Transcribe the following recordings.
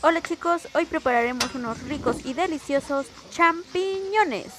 Hola chicos, hoy prepararemos unos ricos y deliciosos champiñones.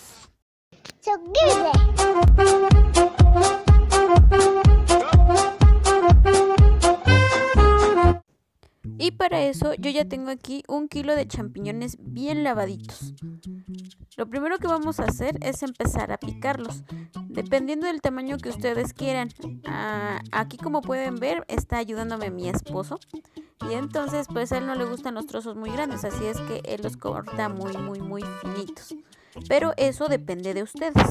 Y para eso yo ya tengo aquí 1 kilo de champiñones bien lavaditos. Lo primero que vamos a hacer es empezar a picarlos, dependiendo del tamaño que ustedes quieran. Aquí, como pueden ver, está ayudándome mi esposo. Y entonces pues a él no le gustan los trozos muy grandes, así es que él los corta muy finitos. Pero eso depende de ustedes.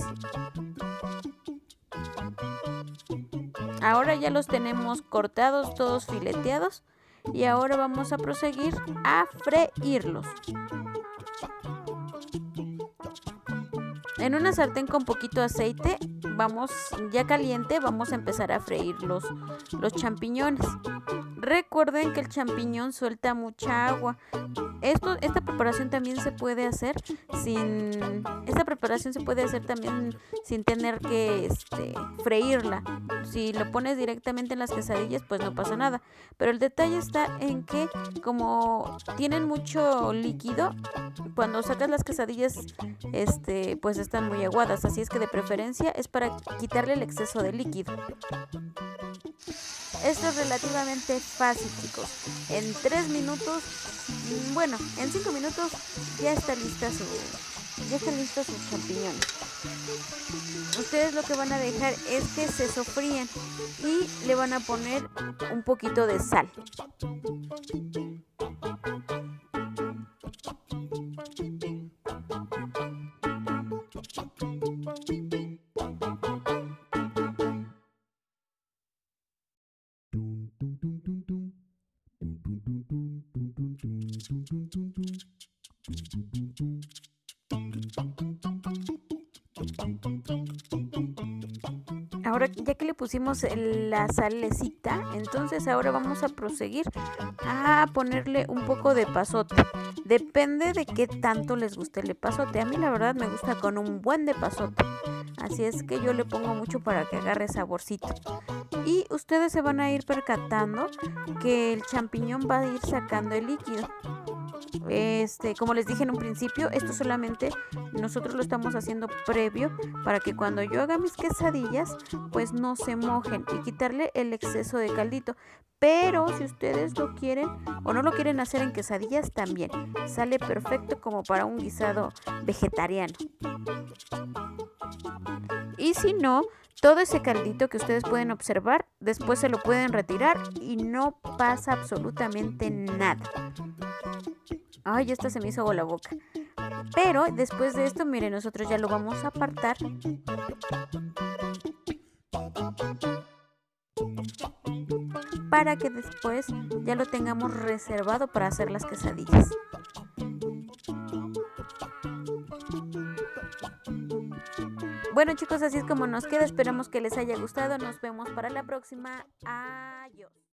Ahora ya los tenemos cortados, todos fileteados. Y ahora vamos a proseguir a freírlos. En una sartén con poquito aceite, ya caliente, vamos a empezar a freír los champiñones. Recuerden que el champiñón suelta mucha agua. Esta preparación también se puede hacer sin tener que freírla. Si lo pones directamente en las quesadillas, pues no pasa nada. Pero el detalle está en que, como tienen mucho líquido, cuando sacas las quesadillas, pues están muy aguadas. Así es que de preferencia es para quitarle el exceso de líquido. Esto es relativamente fácil, chicos. En 3 minutos, en 5 minutos ya está listo su champiñón. Ustedes lo que van a dejar es que se sofríen y le van a poner un poquito de sal. Ahora, ya que le pusimos la salecita, entonces ahora vamos a proseguir a ponerle un poco de epazote. Depende de qué tanto les guste el epazote. A mí la verdad me gusta con un buen de epazote. Así es que yo le pongo mucho para que agarre saborcito. Y ustedes se van a ir percatando que el champiñón va a ir sacando el líquido. Como les dije en un principio, esto solamente nosotros lo estamos haciendo previo para que cuando yo haga mis quesadillas, pues no se mojen y quitarle el exceso de caldito. Pero si ustedes lo quieren o no lo quieren hacer en quesadillas, también sale perfecto como para un guisado vegetariano. Y si no, todo ese caldito que ustedes pueden observar, después se lo pueden retirar y no pasa absolutamente nada. Ay, esta se me hizo agua la boca. Pero después de esto, miren, nosotros ya lo vamos a apartar. Para que después ya lo tengamos reservado para hacer las quesadillas. Bueno chicos, así es como nos queda. Esperamos que les haya gustado. Nos vemos para la próxima. Adiós.